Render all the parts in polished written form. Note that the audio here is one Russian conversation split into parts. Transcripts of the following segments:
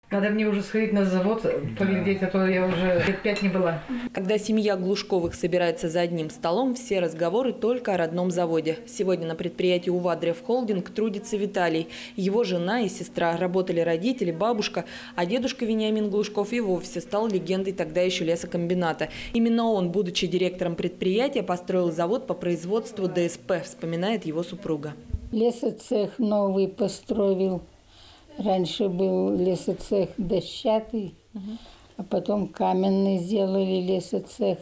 Надо мне уже сходить на завод, поглядеть, а то я уже лет 5 не была. Когда семья Глушковых собирается за одним столом, все разговоры только о родном заводе. Сегодня на предприятии «Увадрев Холдинг» трудится Виталий. Его жена и сестра. Работали родители, бабушка, а дедушка Вениамин Глушков и вовсе стал легендой тогда еще лесокомбината. Именно он, будучи директором предприятия, построил завод по производству ДСП, вспоминает его супруга. Лесоцех новый построил. Раньше был лесоцех дощатый, а потом каменный сделали лесоцех.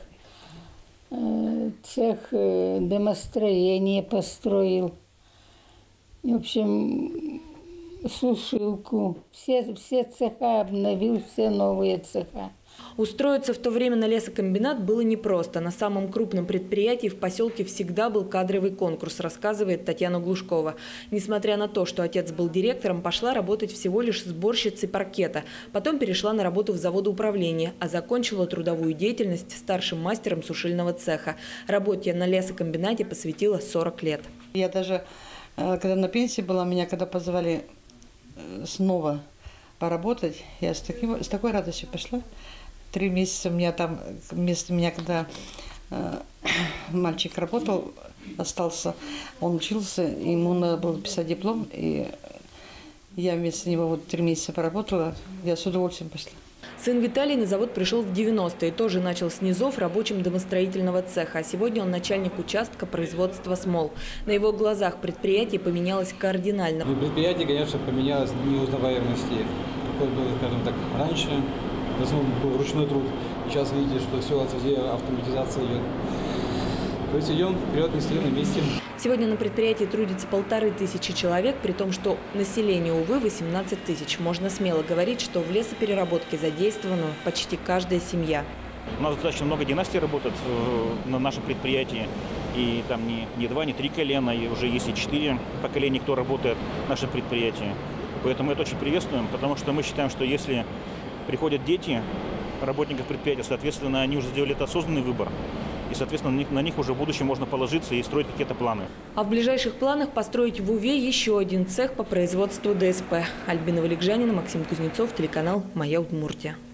Цех домостроения построил. В общем, сушилку. Все цеха обновил, все новые цеха. Устроиться в то время на лесокомбинат было непросто. На самом крупном предприятии в поселке всегда был кадровый конкурс, рассказывает Татьяна Глушкова. Несмотря на то, что отец был директором, пошла работать всего лишь сборщицей паркета. Потом перешла на работу в заводоуправление, а закончила трудовую деятельность старшим мастером сушильного цеха. Работе на лесокомбинате посвятила 40 лет. Я даже, когда на пенсии была, меня когда позвали снова поработать, я с такой радостью пошла. 3 месяца у меня там, вместо меня, когда мальчик работал, остался, он учился, ему надо было писать диплом, и я вместо него вот 3 месяца поработала, я с удовольствием пошла. Сын Виталий на завод пришел в 90-е, тоже начал с низов рабочим домостроительного цеха. А сегодня он начальник участка производства смол. На его глазах предприятие поменялось кардинально. Предприятие, конечно, поменялось в неузнаваемости. Какой был, скажем так, раньше. В основном был ручной труд. Сейчас видите, что все автоматизация идет. То есть идем вперед, не стоим на месте. Сегодня на предприятии трудится 1500 человек, при том, что население, увы, 18 тысяч. Можно смело говорить, что в лесопереработке задействована почти каждая семья. У нас достаточно много династий работает на нашем предприятии. И там не 2, не 3 колена, и уже есть и 4 поколения, кто работает в нашем предприятии. Поэтому это очень приветствуем, потому что мы считаем, что если приходят дети работников предприятия, соответственно, они уже сделали это осознанный выбор. И, соответственно, на них уже в будущем можно положиться и строить какие-то планы. А в ближайших планах построить в Уве еще один цех по производству ДСП. Альбина Валикжанина, Максим Кузнецов, телеканал «Моя Удмуртия».